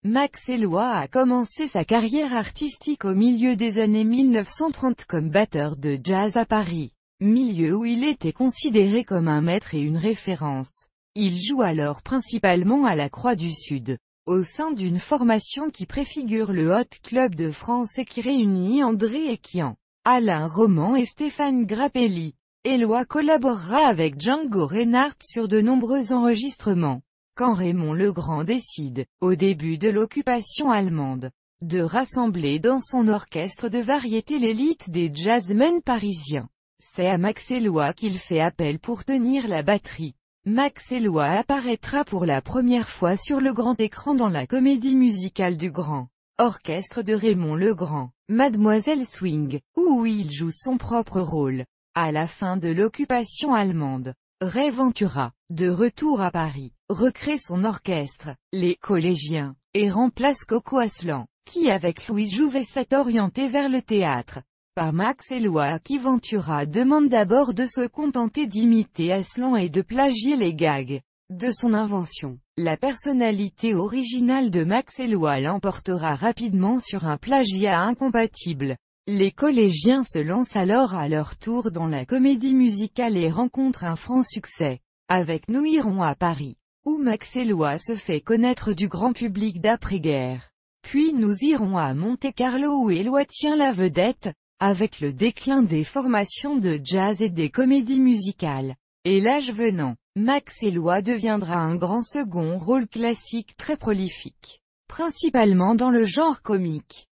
Max Eloi a commencé sa carrière artistique au milieu des années 1930 comme batteur de jazz à Paris, milieu où il était considéré comme un maître et une référence. Il joue alors principalement à la Croix du Sud, au sein d'une formation qui préfigure le Hot Club de France et qui réunit André Ekian, Alain Roman et Stéphane Grappelli. Eloi collaborera avec Django Reinhardt sur de nombreux enregistrements. Quand Raymond Legrand décide, au début de l'occupation allemande, de rassembler dans son orchestre de variété l'élite des jazzmen parisiens, c'est à Max Eloi qu'il fait appel pour tenir la batterie. Max Eloi apparaîtra pour la première fois sur le grand écran dans la comédie musicale du Grand Orchestre de Raymond Legrand, Mademoiselle Swing, où il joue son propre rôle. À la fin de l'occupation allemande, Ray Ventura, de retour à Paris, recrée son orchestre, les Collégiens, et remplace Coco Aslan, qui avec Louis Jouvet s'est orienté vers le théâtre. Par Max Eloi qui Ventura demande d'abord de se contenter d'imiter Aslan et de plagier les gags de son invention. La personnalité originale de Max Eloi l'emportera rapidement sur un plagiat incompatible. Les Collégiens se lancent alors à leur tour dans la comédie musicale et rencontrent un franc succès, avec Nous irons à Paris, où Max Eloi se fait connaître du grand public d'après-guerre. Puis Nous irons à Monte-Carlo où Eloi tient la vedette, avec le déclin des formations de jazz et des comédies musicales. Et l'âge venant, Max Eloi deviendra un grand second rôle classique très prolifique, principalement dans le genre comique.